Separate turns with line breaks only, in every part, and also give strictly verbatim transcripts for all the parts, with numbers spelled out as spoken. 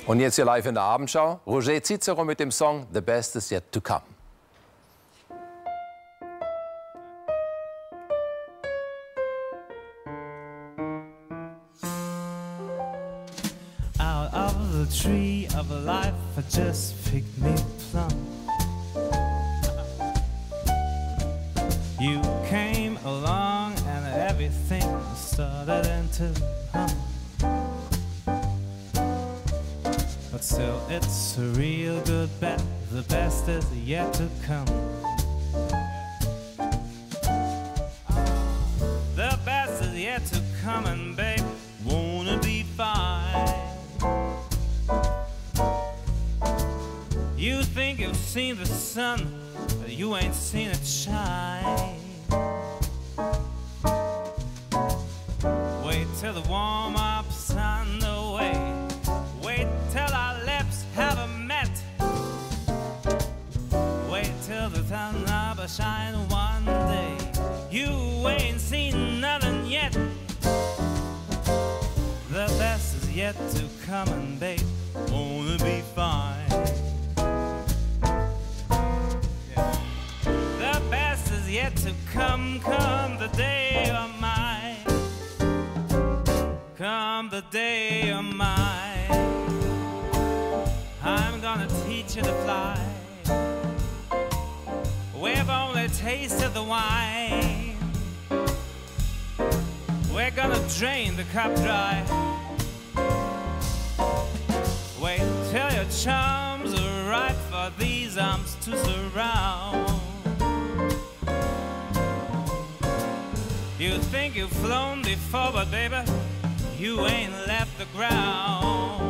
Und jetzt hier live in der Abendschau, Roger Cicero mit dem Song The Best Is Yet To Come.
Out of the tree of life I just picked me a plum. You came along and everything started into hum. But still it's a real good bet, the best is yet to come. The best is yet to come, and babe, wanna be fine. You think you've seen the sun, but you ain't seen it shine. Wait till the warm-up's underway. Wait till our lips have met. Wait till the sun will shine one day. You ain't seen nothing yet. The best is yet to come, and babe, wanna be fine. The best is yet to come, come the day of mine. Come the day of mine. I'm gonna teach you to fly. We've only tasted the wine. We're gonna drain the cup dry. Wait till your charms are ripe for these arms to surround. You think you've flown before, but baby, you ain't left the ground.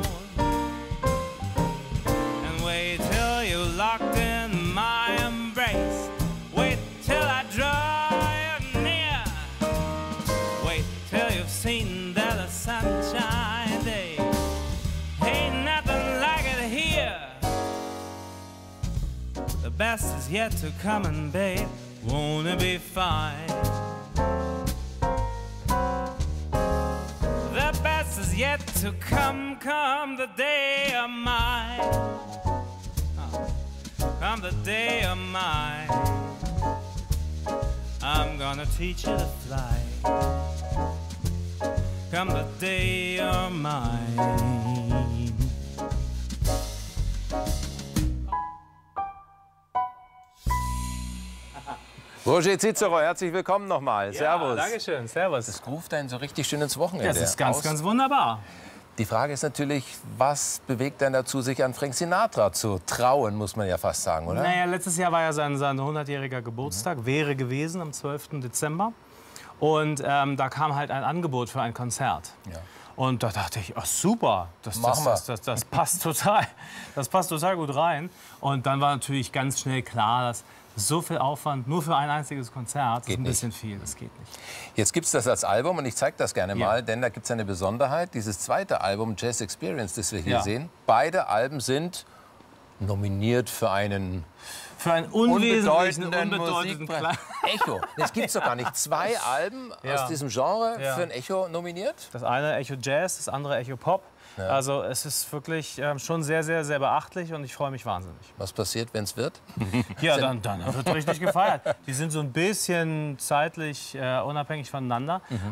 And wait till you're locked in my embrace. Wait till I draw you near. Wait till you've seen that a sunshine day. Ain't nothing like it here. The best is yet to come, and babe, won't it be fine? The best is yet to come, come the day of mine. Oh, come the day of mine. I'm gonna teach you to fly. Come the day of mine.
Roger Cicero, herzlich willkommen nochmal.
Ja,
Servus.
Dankeschön, servus.
Das ruft einen so richtig schön ins Wochenende
Das ist ganz,
aus.
ganz wunderbar.
Die Frage ist natürlich, was bewegt einen dazu, sich an Frank Sinatra zu trauen, muss man ja fast sagen, oder?
Naja, letztes Jahr war ja sein, sein hundertjähriger Geburtstag, mhm. wäre gewesen am zwölften Dezember. Und ähm, da kam halt ein Angebot für ein Konzert. Ja. Und da dachte ich, ach super, das, das, das, das, das, passt total, das passt total gut rein. Und dann war natürlich ganz schnell klar, dass so viel Aufwand nur für ein einziges Konzert ist ein bisschen viel, das geht nicht.
Jetzt gibt es das als Album und ich zeige das gerne
Ja.
mal, denn da gibt es eine Besonderheit. Dieses zweite Album, Jazz Experience, das wir hier
Ja.
sehen, beide Alben sind nominiert für einen
Für einen unwesentlichen,
unbedeutenden
unbedeutenden
Musikpreis. Echo. Das gibt es doch gar nicht. Zwei Alben
Ja.
aus diesem Genre
Ja.
für ein Echo nominiert?
Das eine Echo Jazz, das andere Echo Pop.
Ja.
Also es ist wirklich ähm, schon sehr, sehr, sehr beachtlich und ich freue mich wahnsinnig.
Was passiert, wenn es wird?
Ja, dann, dann wird richtig gefeiert. Die sind so ein bisschen zeitlich äh, unabhängig voneinander, mhm.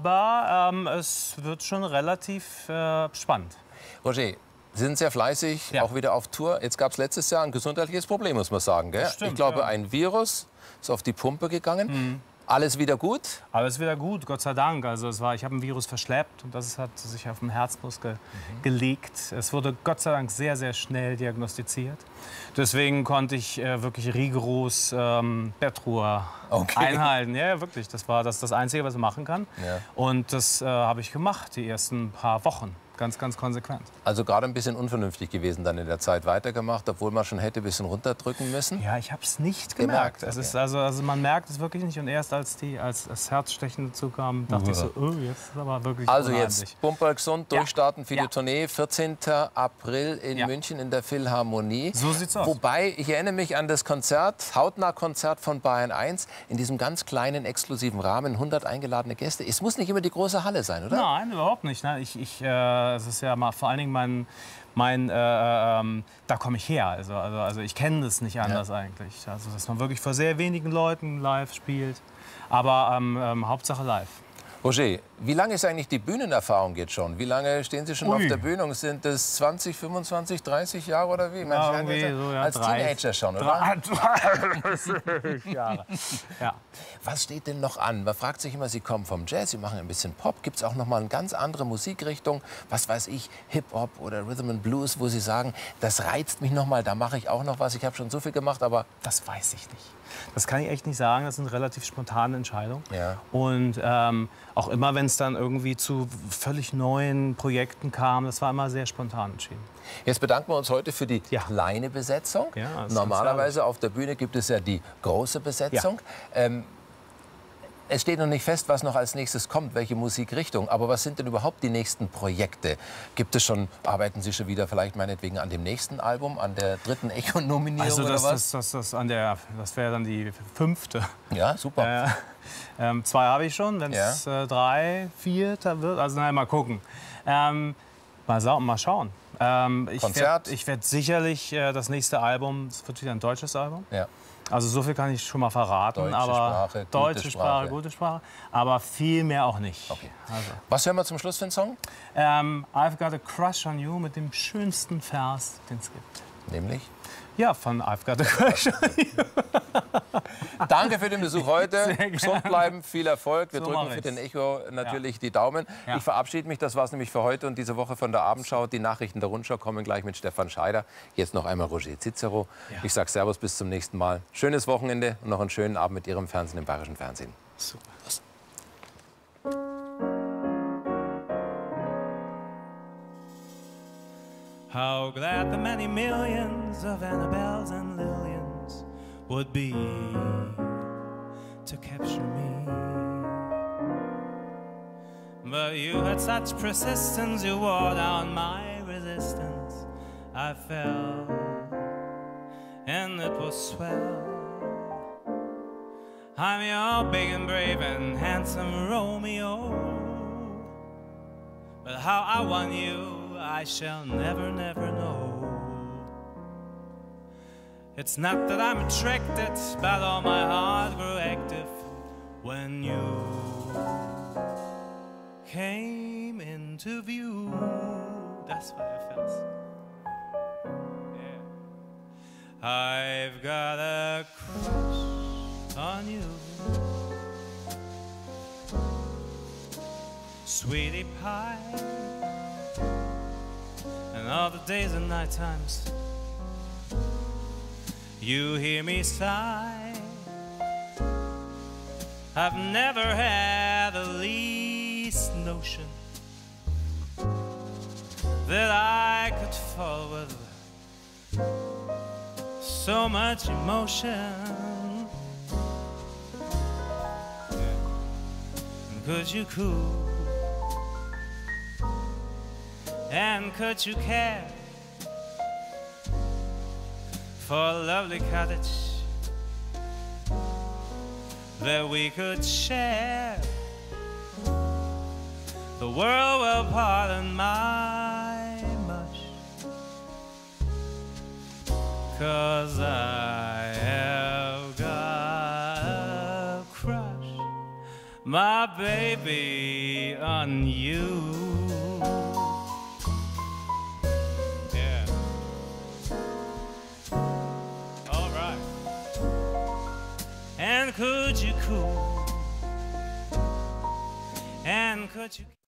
aber ähm, es wird schon relativ äh, spannend.
Roger, Sie sind sehr fleißig,
Ja.
auch wieder auf Tour. Jetzt gab es letztes Jahr ein gesundheitliches Problem, muss man sagen. Gell?
Das stimmt,
ich glaube,
ja.
ein Virus ist auf die Pumpe gegangen.
Mhm.
Alles wieder gut?
Alles wieder gut, Gott sei Dank. Also es war, ich habe ein Virus verschleppt und das hat sich auf den Herzmuskel mhm. gelegt. Es wurde Gott sei Dank sehr, sehr schnell diagnostiziert. Deswegen konnte ich äh, wirklich rigoros ähm, Bettruhe
okay.
einhalten. Ja, wirklich. Das war das, das Einzige, was man machen kann.
Ja.
Und das äh, habe ich gemacht, die ersten paar Wochen. Ganz, ganz konsequent.
Also gerade ein bisschen unvernünftig gewesen dann in der Zeit weitergemacht, obwohl man schon hätte ein bisschen runterdrücken müssen?
Ja, ich habe es nicht gemerkt.
Gemerkt,
Es
okay.
ist also, also man merkt es wirklich nicht. Und erst als, die, als das Herzstechen dazu kam, dachte
Uah.
ich so, oh, jetzt ist aber wirklich
Also
unheimlich.
jetzt Bumper gesund,
Ja.
durchstarten für
Ja.
die Tournee. vierzehnten April in
Ja.
München in der Philharmonie.
So sieht's aus.
Wobei, ich erinnere mich an das Konzert, Hautnah-Konzert von Bayern eins, in diesem ganz kleinen, exklusiven Rahmen, hundert eingeladene Gäste. Es muss nicht immer die große Halle sein, oder?
Nein, überhaupt nicht. Nein, ich, ich, äh, ja, es ist ja mal vor allen Dingen mein, mein äh, ähm, da komme ich her. Also, also, also ich kenne das nicht anders ja. eigentlich. Also, dass man wirklich vor sehr wenigen Leuten live spielt. Aber ähm, ähm, Hauptsache live.
Roger, wie lange ist eigentlich die Bühnenerfahrung jetzt schon? Wie lange stehen Sie schon Ui. auf der Bühne? Sind das zwanzig, fünfundzwanzig, dreißig Jahre oder wie?
Ja, irgendwie so, ja,
als
drei,
Teenager schon, oder?
dreißig Jahre. Ja.
Was steht denn noch an? Man fragt sich immer, Sie kommen vom Jazz, Sie machen ein bisschen Pop. Gibt es auch noch mal eine ganz andere Musikrichtung? Was weiß ich, Hip-Hop oder Rhythm and Blues, wo Sie sagen, das reizt mich noch mal, da mache ich auch noch was. Ich habe schon so viel gemacht, aber...
Das weiß ich nicht. Das kann ich echt nicht sagen. Das sind relativ spontane Entscheidungen.
Ja.
Und ähm, auch immer, wenn es dann irgendwie zu völlig neuen Projekten kam, das war immer sehr spontan entschieden.
Jetzt bedanken wir uns heute für die
ja.
kleine Besetzung.
Ja,
Normalerweise auf der Bühne gibt es ja die große Besetzung. Ja. Ähm, Es steht noch nicht fest, was noch als nächstes kommt, welche Musikrichtung. Aber was sind denn überhaupt die nächsten Projekte? Gibt es schon, arbeiten Sie schon wieder vielleicht meinetwegen an dem nächsten Album, an der dritten Echo-Nominierung
also das,
oder was?
Das, das, das, das wäre dann die fünfte.
Ja, super.
Äh, ähm, zwei habe ich schon, wenn es ja. äh, drei, vier wird. Also nein, mal gucken. Ähm, mal, sa mal schauen. Ähm, ich
Konzert?
Werd, ich werde sicherlich äh, das nächste Album, es wird wieder ein deutsches Album.
Ja.
Also so viel kann ich schon mal verraten.
Deutsche
aber
Sprache,
deutsche
gute
Sprache,
Sprache.
gute Sprache. Aber viel mehr auch nicht.
Okay.
Also.
Was hören wir zum Schluss für einen Song?
Ähm, I've Got a Crush on You mit dem schönsten Vers, den es gibt.
Nämlich?
Ja, von I've Got a Crush on You.
Danke für den Besuch heute. Gesund bleiben, viel Erfolg. Wir
So
drücken
mach
für
ich's.
den Echo natürlich
Ja.
die Daumen.
Ja.
Ich verabschiede mich. Das war es nämlich für heute und diese Woche von der Abendschau. Die Nachrichten der Rundschau kommen gleich mit Stefan Scheider. Jetzt noch einmal Roger Cicero.
Ja.
Ich sage Servus, bis zum nächsten Mal. Schönes Wochenende und noch einen schönen Abend mit Ihrem Fernsehen im Bayerischen Fernsehen.
Super. How glad the many millions of Annabelles and Lillians would be to capture me. But you had such persistence, you wore down my resistance. I fell, and it was swell. I'm your big and brave and handsome Romeo. But how I won you, I shall never, never know. It's not that I'm attracted, but all my heart grew active when you came into view. Das war der Vers. Yeah. I've got a crush on you, sweetie pie. And all the days and night times you hear me sigh. I've never had the least notion that I could fall with so much emotion. And could you cool? And could you care for a lovely cottage that we could share? The world will pardon my mush, 'cause I have got a crush, my baby, on you. And could you cool? And could you